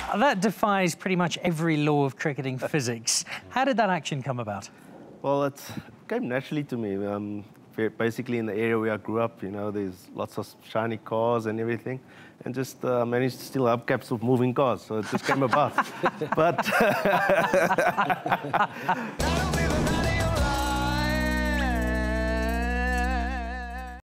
That defies pretty much every law of cricketing physics. How did that action come about? Well, it came naturally to me. Basically, in the area where I grew up, you know, there's lots of shiny cars and everything, and just managed to steal hubcaps of moving cars, so it just came about. But